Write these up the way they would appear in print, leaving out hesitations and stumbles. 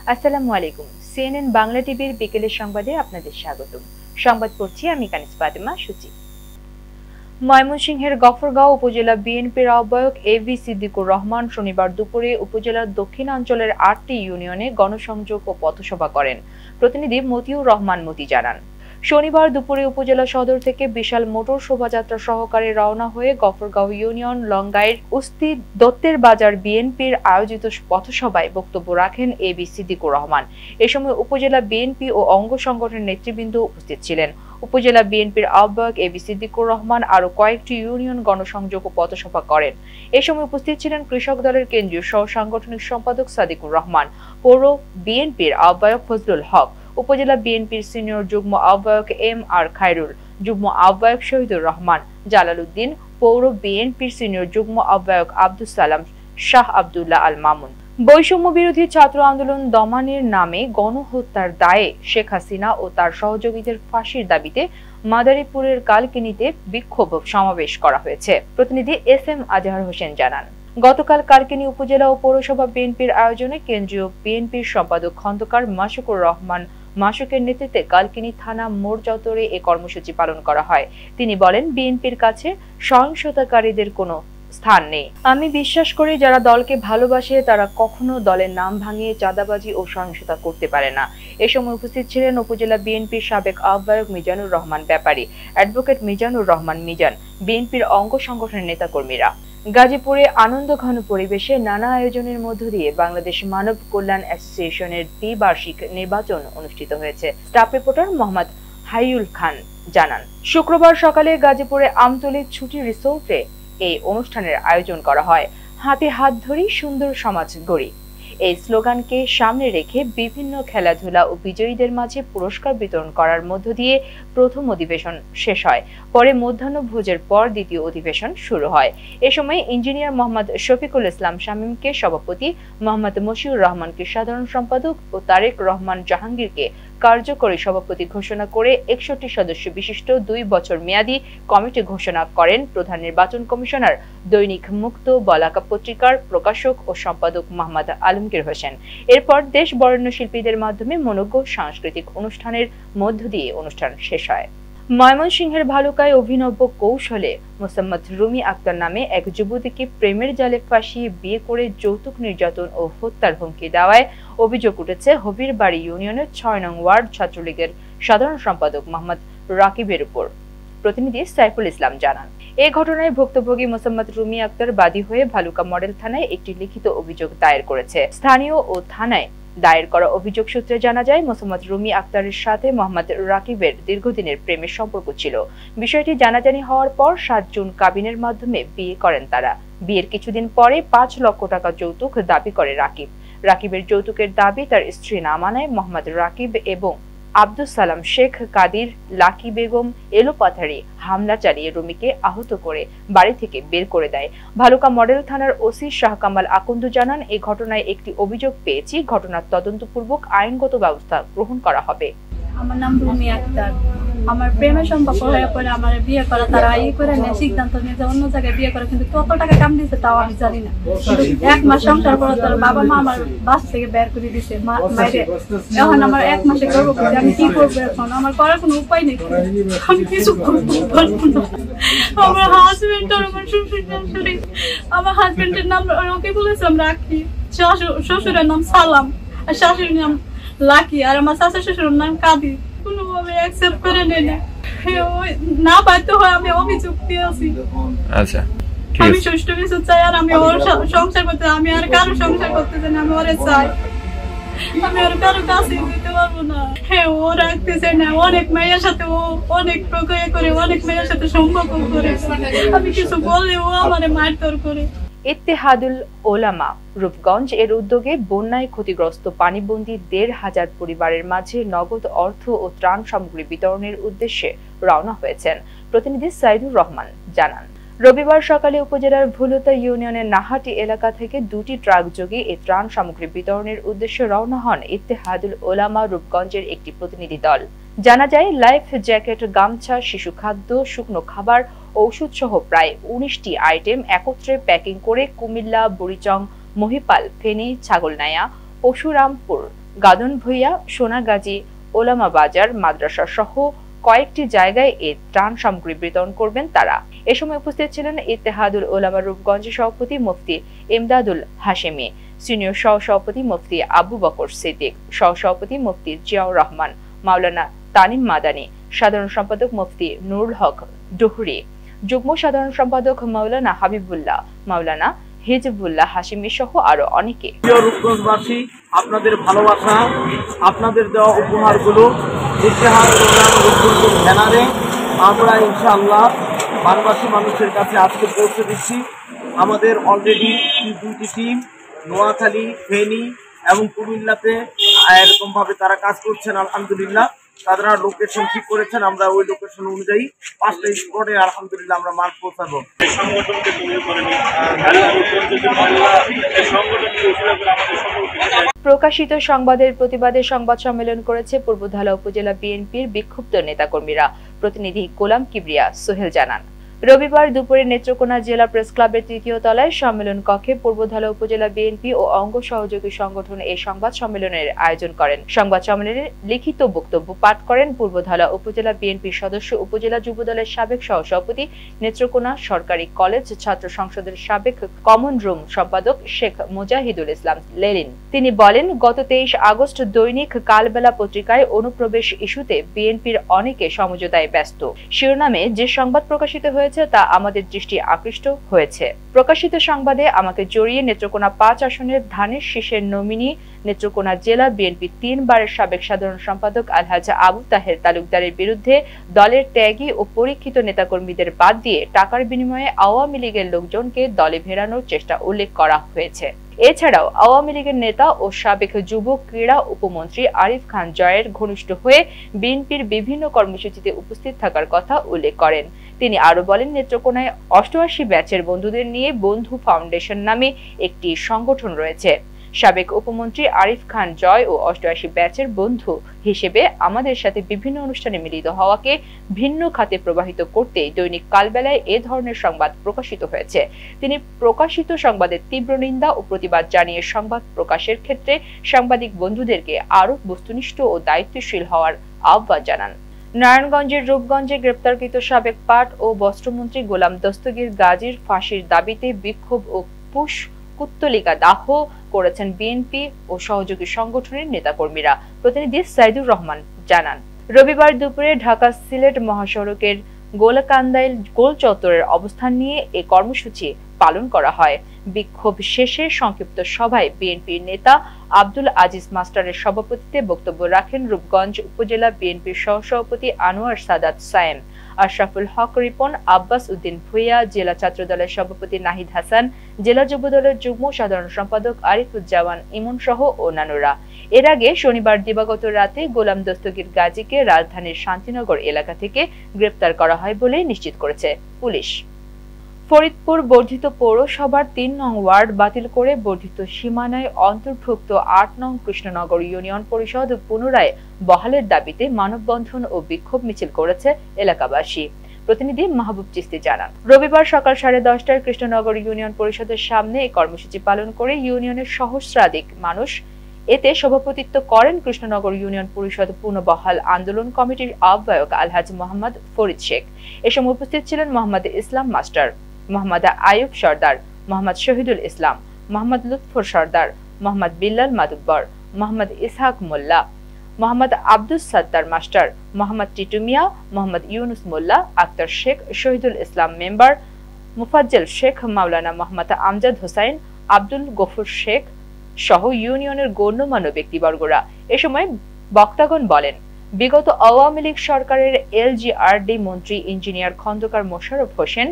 আসসালামু আলাইকুম। সিএনএন বাংলা টিভির বিকেলের সংবাদে আপনাদের স্বাগতম। সংবাদ পড়ছি আমি কানিস ফাতেমা সূচি। ময়মনসিংহের গফরগাঁও উপজেলা বিএনপির আহ্বায়ক এভি সিদ্দিকুর রহমান শনিবার দুপুরে উপজেলার দক্ষিণাঞ্চলের ৮টি ইউনিয়নে গণসংযোগ ও পথসভা করেন। প্রতিনিধি মতিউর রহমান মতি জানান, শনিবার দুপুরে উপজেলা সদর থেকে বিশাল মোটর শোভাযাত্রা সহকারে রওনা হয়ে গফরগাঁও ইউনিয়ন লঙ্গাইয়ের উস্তি দত্তের বাজার বিএনপির আয়োজিত পথসভায় বক্তব্য রাখেন এভি সিদ্দিকুর রহমান। এ সময় উপজেলা বিএনপি ও অঙ্গ সংগঠনের নেতৃবৃন্দ উপস্থিত ছিলেন। উপজেলা বিএনপির আহ্বায়ক এভি সিদ্দিকুর রহমান আরো কয়েকটি ইউনিয়ন গণসংযোগ ও পথসভা করেন। এ সময় উপস্থিত ছিলেন কৃষক দলের কেন্দ্রীয় সহ সাংগঠনিক সম্পাদক সাদিকুর রহমান, পৌর বিএনপির আহ্বায়ক ফজলুল হক, উপজেলা বিএনপির সিনিয়র যুগ্ম আহ্বায়ক এম আর খায়রুল, যুগ্ম আহ্বায়ক শহীদুর রহমান, জালালউদ্দিন, পৌর বিএনপির সিনিয়র যুগ্ম আহ্বায়ক আব্দুস সালাম, শাহ আব্দুল্লাহ আল মামুন। বৈষম্য বিরোধী ছাত্র আন্দোলন দমনের নামে গণহত্যার দায়ে শেখ হাসিনা ও তার সহযোগীদের ফাঁসির দাবিতে মাদারীপুরের কালকিনিতে বিক্ষোভ সমাবেশ করা হয়েছে। প্রতিনিধি এস এম আজহার হোসেন জানান, গতকাল কালকিনি উপজেলা ও পৌরসভা বিএনপির আয়োজনে কেন্দ্রীয় বিএনপির সম্পাদক খন্দকার মাসুকুর রহমান মাসুকের নেতৃত্বে কালকিনি থানা মোড় চত্বরে এ কর্মসূচি পালন করা হয়। তিনি বলেন, বিএনপির কাছে সহিংসতাকারীদের কোনো স্থান নেই। আমি বিশ্বাস করি, যারা দলকে ভালোবাসে তারা কখনো দলের নাম ভাঙিয়ে চাঁদাবাজি ও সহিংসতা করতে পারে না। এ সময় উপস্থিত ছিলেন উপজেলা বিএনপির সাবেক আহ্বায়ক মিজানুর রহমান ব্যাপারী, অ্যাডভোকেট মিজানুর রহমান মিজান, বিএনপির অঙ্গ সংগঠনের নেতাকর্মীরা। গাজীপুরে আনন্দঘন পরিবেশে নানা আয়োজনের মধ্য দিয়ে বাংলাদেশ মানব কল্যাণ অ্যাসোসিয়েশনের দ্বিবার্ষিক নির্বাচন অনুষ্ঠিত হয়েছে। স্টাফ রিপোর্টার মোহাম্মদ হাইউল খান জানান, শুক্রবার সকালে গাজীপুরে আমতলী ছুটি রিসোর্টে এই অনুষ্ঠানের আয়োজন করা হয়। হাতে হাত ধরি সুন্দর সমাজ গড়ি, এই স্লোগানকে সামনে রেখে বিভিন্ন খেলাধুলা ও বিজয়ীদের মাঝে পুরস্কার বিতরণ করার মধ্য দিয়ে প্রথম অধিবেশন শেষ হয়। পরে মধ্যাহ্নভোজের পর দ্বিতীয় অধিবেশন শুরু হয়। এ সময় ইঞ্জিনিয়ার মোহাম্মদ শফিকুল ইসলাম শামীমকে সভাপতি, মোহাম্মদ মশিউর রহমানকে সাধারণ সম্পাদক ও তারেক রহমান জাহাঙ্গীরকে কার্যকরী সভাপতি ঘোষণা করে 61 সদস্য বিশিষ্ট 2 বছর মেয়াদী কমিটি ঘোষণা করেন প্রধান নির্বাচন কমিশনার, দৈনিক মুক্ত বলাকা পত্রিকার প্রকাশক ও সম্পাদক মোহাম্মদ আলমগীর হোসেন। এরপর দেশ বরেণ্য শিল্পীদের মাধ্যমে মনোজ্ঞ সাংস্কৃতিক অনুষ্ঠানের মধ্য দিয়ে অনুষ্ঠান শেষ হয়। ময়মনসিংহের ভালুকায় অভিনব কৌশলে মোসাম্মদ রুমি আক্তার নামে এক যুবতীকে প্রেমের জালে ফাঁসিয়ে বিয়ে করে যৌতুক নির্যাতন ও হত্যার হুমকি দেওয়ায় অভিযোগ উঠেছে হবিরবাড়ি ইউনিয়নের 6 নং ওয়ার্ড ছাত্রলীগের সাধারণ সম্পাদক মোহাম্মদ রাকিবের উপর। প্রতিনিধি সাইফুল ইসলাম জানান, এই ঘটনায় ভুক্তভোগী মোসাম্মদ রুমি আক্তার বাদী হয়ে ভালুকা মডেল থানায় একটি লিখিত অভিযোগ দায়ের করেছে। স্থানীয় ও থানায় দায়ের করা অভিযোগ সূত্রে জানা যায়, মোসাম্মদ রুমি আক্তারের সাথে মোহাম্মদ রাকিবের দীর্ঘদিনের প্রেমের সম্পর্ক ছিল। বিষয়টি জানাজানি হওয়ার পর 7 জুন কাবিনের মাধ্যমে বিয়ে করেন তারা। বিয়ের কিছুদিন পরে 5 লক্ষ টাকা যৌতুক দাবি করে রাকিব। রাকিবের যৌতুকের দাবি তার স্ত্রী না মানায় মোহাম্মদ রাকিব এবং আব্দুস সালাম শেখ কাদির লাকি বেগম এলোপাথারি হামলা চালিয়ে রুমিকে আহত করে বাড়ি থেকে বের করে দেয়। ভালুকা মডেল থানার ওসি শাহ কামাল আকন্দ জানান, এই ঘটনায় একটি অভিযোগ পেয়েছি, ঘটনার তদন্তপূর্বক আইনগত ব্যবস্থা গ্রহণ করা হবে। আমার নাম রুমি আক্তার। আমার প্রেমের সম্পর্ক হয়ে পরে আমার বিয়ে করা, তারা করে নেয় সিদ্ধান্ত নিয়ে যে অন্য জায়গায় বিয়ে করে, কিন্তু কত টাকা কাম দিচ্ছে তাও আমি জানি না। 1 মাস সংসার পর তার বাবা মা আমার বাস থেকে বের করে দিছে বাইরে। এখন আমার 1 মাসে গর্ভবতী, আমি কি করবো এখন? আমার করার কোনো উপায় নেই, আমি কিছু করবো না। আমার হাজবেন্ড আর আমার শ্বশুর শাশুড়ি, আমার হাজবেন্ডের নাম রকিবুল ইসলাম রাখি, শ্বশুরের নাম সালাম আর শাশুড়ির নাম লাকি, আর আমার শাশুড় শ্বশুরের নাম কাদি। কোনোভাবে অ্যাকসেপ্ট করে নেয় না বাধ্য হয় আমি অভিযোগ দিয়েছি। আচ্ছা, আমি সুষ্ঠু কিছু চাই, আর আমি ওর সংসার করতে, আমি আর কারো সংসার করতে চাই না, আমি ওরে চাই। আমি আর কারো কাছে দিতে পারবো না। হ্যাঁ, ও রাখতেছে না, অনেক মেয়ের সাথে ও অনেক প্রক্রিয়া করে, অনেক মেয়ের সাথে সম্পর্ক করে। আমি কিছু বললে ও আমারে মারধর করে। ইত্তেহাদুল ওলামা রূপগঞ্জ এর উদ্যোগে বন্যায় ক্ষতিগ্রস্ত পানিবন্দী 1,500 পরিবারের মাঝে নগদ অর্থ ও ত্রাণ সামগ্রী বিতরণের উদ্দেশ্যে রওনা হয়েছেন। প্রতিনিধি সাইদুর রহমান জানান, রবিবার সকালে উপজেলার ভুলতা ইউনিয়নের নাহাটি এলাকা থেকে 2টি ট্রাক যোগে এই ত্রাণ সামগ্রী বিতরণের উদ্দেশ্যে রওনা হন ইত্তেহাদুল ওলামা রূপগঞ্জের একটি প্রতিনিধি দল। জানা যায়, লাইফ জ্যাকেট, গামছা, শিশু খাদ্য, শুকনো খাবার, ঔষধ সহ প্রায় 19টি আইটেম একত্রে প্যাকিং করে কুমিল্লা, বুড়িচং, মহিপাল, ফেনী, ছাগলনাইয়া, পরশুরামপুর, গাদন ভুইয়া, সোনাগাজী, ওলামা বাজার মাদ্রাসা সহ কয়েকটি জায়গায় এ ত্রাণ সামগ্রী বিতরণ করবেন তারা। এ সময় উপস্থিত ছিলেন ইত্তেহাদুল উলামা রূপগঞ্জের সভাপতি মুফতি ইমদাদুল হাশেমি, সিনিয়র সহসভাপতি মুফতি আবু বকর সিদ্দিক, সহসভাপতি মুফতি জিয়াউর রহমান, মাওলানা তানিম মাদানী, সাধারণ সম্পাদক মুফতি নুরুল হক ডুহরি, যুগ্ম সাধারণ সম্পাদক মাওলানা হাবিবুল্লাহ, মাওলানা হিজবুল্লাহ হাশিমি সহ আরো অনেকে। রূপগঞ্জবাসী, আপনাদের ভালোবাসা, আপনাদের দেওয়া উপহারগুলো ব্যানারে আমরা ইনশাআল্লাহ বানবাসী মানুষের কাছে আজকে পৌঁছে দিচ্ছি। আমাদের অলরেডি 2টি টিম নোয়াখালী, ফেনী এবং কুমিল্লাতে এরকম ভাবে তারা কাজ করছেন। আলহামদুলিল্লাহ তারা লোকেশন ঠিক করেছেন, আমরা ওই লোকেশন অনুযায়ী 5টা স্পটে আলহামদুলিল্লাহ আমরা মাল পৌঁছাবো। প্রকাশিত সংবাদের প্রতিবাদে সংবাদ সম্মেলন করেছে পূর্বধলা উপজেলা বিএনপির বিক্ষুব্ধ নেতাকর্মীরা। প্রতিনিধি গোলাম কিবরিয়া সোহেল জানান, রবিবার দুপুরে নেত্রকোনা জেলা প্রেস ক্লাবের 3য় তলায় সম্মেলন কক্ষে পূর্বধলা উপজেলা বিএনপি ও অঙ্গ সহযোগী সংগঠন এই সংবাদ সম্মেলনের আয়োজন করেন। সংবাদ সম্মেলনে লিখিত বক্তব্য পাঠ করেন পূর্বধলা উপজেলা বিএনপির সদস্য, উপজেলা যুবদলের সাবেক সহসভাপতি, নেত্রকোনা সরকারি কলেজ ছাত্র সংসদের সাবেক কমন রুম সম্পাদক শেখ মুজাহিদুল ইসলাম লেলিন। তিনি বলেন, গত 23 আগস্ট দৈনিক কালবেলা পত্রিকায় অনুপ্রবেশ ইস্যুতে বিএনপির অনেকে সমঝোতায় ব্যস্ত শিরোনামে যে সংবাদ প্রকাশিত হয়েছে তা আমাদের দৃষ্টি আকৃষ্ট হয়েছে। প্রকাশিত সংবাদে আমাকে জড়িয়ে নেত্রকোনা 5 আসনের ধানের শীষের নমিনি নেত্রকোনা জেলা বিএনপি 3 বারের সাবেক সাধারণ সম্পাদক আলহাজ আবু তাহের তালুকদারের বিরুদ্ধে দলের ত্যাগী ও পরীক্ষিত নেতাকর্মীদের বাদ দিয়ে টাকার বিনিময়ে আওয়ামী লীগের লোকজনকে দলে ফেরানোর চেষ্টা উল্লেখ করা হয়েছে। এছাড়াও আওয়ামী লীগের নেতা ও সাবেক যুব ক্রীড়া উপমন্ত্রী আরিফ খান জয়ের ঘনিষ্ঠ হয়ে বিএনপির বিভিন্ন কর্মসূচিতে উপস্থিত থাকার কথা উল্লেখ করেন। তিনি আরো বলেন, নেত্রকোনায় 88 ব্যাচের বন্ধুদের নিয়ে বন্ধু ফাউন্ডেশন নামে একটি সংগঠন রয়েছে। সাবেক উপমন্ত্রী আরিফ খান জয় ও 88 ব্যাচের বন্ধু হিসেবে আমাদের সাথে বিভিন্ন অনুষ্ঠানে মিলিত হওয়াকে ভিন্ন খাতে প্রবাহিত করতে দৈনিক কালবেলায় এ ধরনের সংবাদ প্রকাশিত হয়েছে। তিনি প্রকাশিত সংবাদের তীব্র নিন্দা ও প্রতিবাদ জানিয়ে সংবাদ প্রকাশের ক্ষেত্রে সাংবাদিক বন্ধুদেরকে আরো বস্তুনিষ্ঠ ও দায়িত্বশীল হওয়ার আহ্বান জানান। নারায়ণগঞ্জের রূপগঞ্জে গ্রেপ্তারকৃত সাবেক পাট ও বস্ত্রমন্ত্রী গোলাম দস্তগীর গাজীর ফাঁসির দাবিতে বিক্ষোভ ও কুত্তলিকা দাহ করেছেন বিএনপি ও সহযোগী সংগঠনের নেতাকর্মীরা। প্রতিনিধি সাইদুর রহমান জানান, রবিবার দুপুরে ঢাকা সিলেট মহাসড়কের গোলকান্দাইল গোল চত্বরের অবস্থান নিয়ে এ কর্মসূচি পালন করা হয়। বিক্ষোভ শেষে সংক্ষিপ্ত সভায় বিএনপির নেতা আব্দুল আজিজ মাস্টারের সভাপতিত্বে বক্তব্য রাখেন রূপগঞ্জ উপজেলা বিএনপির সহসভাপতি আনোয়ার সাদাত সায়েম, আশরাফুল হক রিপন, আব্বাস উদ্দিন ভুইয়া, জেলা ছাত্রদলের সভাপতি নাহিদ হাসান, জেলা যুবদলের যুগ্ম সাধারণ সম্পাদক আরিফুজ্জামান ইমন সহ অন্যান্যরা। এর আগে শনিবার দিবাগত রাতে গোলাম দস্তগীর গাজীকে রাজধানীর শান্তিনগর এলাকা থেকে গ্রেপ্তার করা হয় বলে নিশ্চিত করেছে পুলিশ। ফরিদপুর বর্ধিত পৌরসভার 3 নং ওয়ার্ড বাতিল করে বর্ধিত সীমানায় অন্তর্ভুক্ত 8 নং কৃষ্ণনগর ইউনিয়ন পরিষদ পুনরায় বহালের দাবিতে মানববন্ধন ও বিক্ষোভ মিছিল করেছে এলাকাবাসী। প্রতিনিধি মাহবুব চিস্তি জানান, রবিবার সকাল 10:30টায় কৃষ্ণনগর ইউনিয়ন পরিষদের সামনে এই কর্মসূচি পালন করে ইউনিয়নের সহস্রাধিক মানুষ। এতে সভাপতিত্ব করেন কৃষ্ণনগর ইউনিয়ন পরিষদ পুনর্বহাল আন্দোলন কমিটির আহ্বায়ক আলহাজ মোহাম্মদ ফরিদ শেখ। এ সময় উপস্থিত ছিলেন Mohammad Islam master, Mohammad Ayub Sardar, Mohammad Shahidul Islam, Mohammad Lutfar Sardar, Mohammad Billal Matubbar, Mohammad Ishaq Molla, Mohammad Abdus Sattar master, Mohammad Titu Mia, Mohammad Yunus Molla, Akhtar Sheikh, Shahidul Islam member, Mufazzal Sheikh, Maulana Mohammad Amjad Hossain, Abdul Gafur Sheikh সহ ইউনিয়নের গণ্যমান্য ব্যক্তিবর্গরা। এ সময় বক্তাগণ বলেন, বিগত আওয়ামী লীগ সরকারের এলজিআরডি মন্ত্রী ইঞ্জিনিয়ার খন্দকার মোশাররফ হোসেন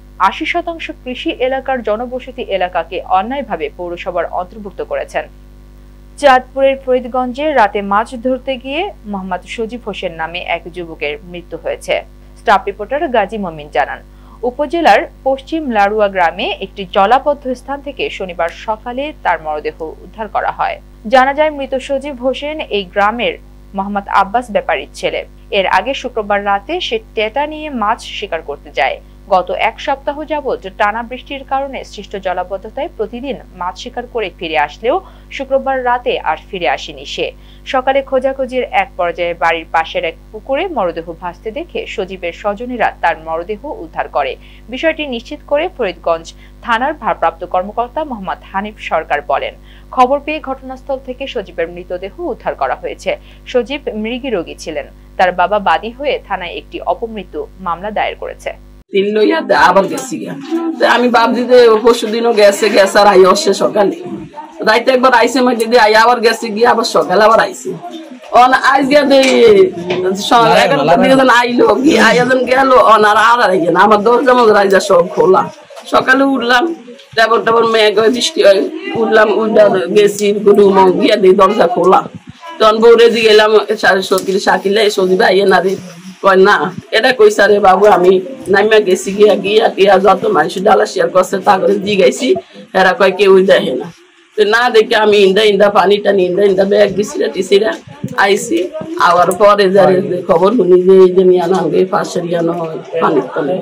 80% কৃষি এলাকার জনবসতি এলাকাকে অন্যায়ভাবে পৌরসভার অন্তর্ভুক্ত করেছেন। চাঁদপুরের ফরিদগঞ্জে রাতে মাছ ধরতে গিয়ে মোহাম্মদ সজীব হোসেন নামে এক যুবকের মৃত্যু হয়েছে। স্টাফ রিপোর্টার গাজী মমিন জানান, উপজেলার পশ্চিম লাড়ুয়া গ্রামে একটি জলাবদ্ধ স্থান থেকে শনিবার সকালে তার মরদেহ উদ্ধার করা হয়। জানা যায়, মৃত সজীব হোসেন এই গ্রামের মোহাম্মদ আব্বাস ব্যাপারীর ছেলে। এর আগে শুক্রবার রাতে সে টেটা নিয়ে মাছ শিকার করতে যায়। গত এক সপ্তাহ যাবৎ টানা বৃষ্টির কারণে সৃষ্ট জলাবদ্ধতায় প্রতিদিন মাছ শিকার করে ফিরে আসলেও শুক্রবার রাতে আর ফিরে আসেনি সে। সকালে খোঁজাখুঁজির এক পর্যায়ে বাড়ির পাশের এক পুকুরে মরদেহ ভাসতে দেখে সজীবের স্বজনেরা তার মরদেহ উদ্ধার করে। বিষয়টি নিশ্চিত করে ফরিদগঞ্জ থানার ভারপ্রাপ্ত কর্মকর্তা মোহাম্মদ হানিফ সরকার বলেন, খবর পেয়ে ঘটনাস্থল থেকে সজীবের মৃতদেহ উদ্ধার করা হয়েছে। সজীব মৃগী রোগী ছিলেন। তার বাবা বাদী হয়ে থানায় একটি অপমৃত্যু মামলা দায়ের করেছে। আবার গেছি আমি ভাবছি যে পরশু দিনও গেছে আর আই আসছে সকালে, রাইতে একবার আইসে আমার দিদি আই আবার গেছে গিয়ে আবার সকালে আবার আইসে আইস গিয়া আইলো গিয়ে আইজন গেল আর আমার দরজা মধ্যে রাইজা সব খোলা। সকালে উঠলাম টাবর টাবর মেঘ হয় বৃষ্টি হয়, উঠলাম উঠা গেছি রুম গিয়া দিই দরজা খোলা। তখন বৌরে দিয়ে গেলাম শাকিলে সজীব আইয়ে না রে কয় না এটা কইসা রে বাবু আমি নামিয়া গেছি গিয়া গিয়া টিয়া যত মানুষ ডালা শেয়ার করছে তা করে দিয়ে গেছি, এরা কয় কেউ দেখে না। না দেখে আমি ইন্দা পানি টানি ইন্দা ব্যাগ দিছিরা টিসিরা আইসি। আবার পরে যারে খবর শুনি যে এই যে নিয়ে আনবে পাশের ইয়ানো পানির তলে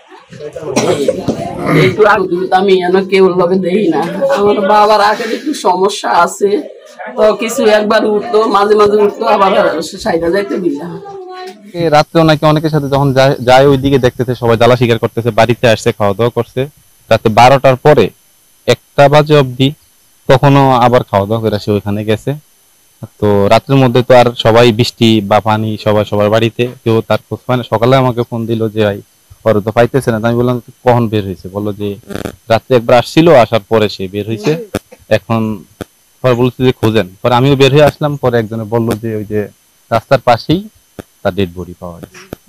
একটু আমি যেন কেউ লগে দেখি না। আমার বাবার আগের একটু সমস্যা আছে, তো কিছু একবার উঠতো মাঝে মাঝে উঠতো আবার সাইডে যাইতে দিলাম। রাত্রেও নাকি অনেকের সাথে যখন যায় ওই দিকে দেখতেছে সবাই জ্বালা শিকার করতেছে, বাড়িতে আসছে খাওয়া দাওয়া করছে রাতে 12টার পরে 1টা বাজে অবধি, তখনও আবার খাওয়া দাওয়া করে সে ওইখানে গেছে। তো রাতের মধ্যে তো আর সবাই বৃষ্টি বা পানি সবাই সবার বাড়িতে, কেউ তার খোঁজ পায় না। সকালে আমাকে ফোন দিল যে ভাই ওরা তো পাইতেছে না। আমি বললাম কখন বের হয়েছে, বললো যে রাত্রে একবার আসছিল, আসার পরে সে বের হয়েছে। এখন পরে বলছে যে খোঁজেন। পরে আমিও বের হয়ে আসলাম, পরে একজনে বললো যে ওই যে রাস্তার পাশেই তার ডেড বডি পাওয়া গেছে।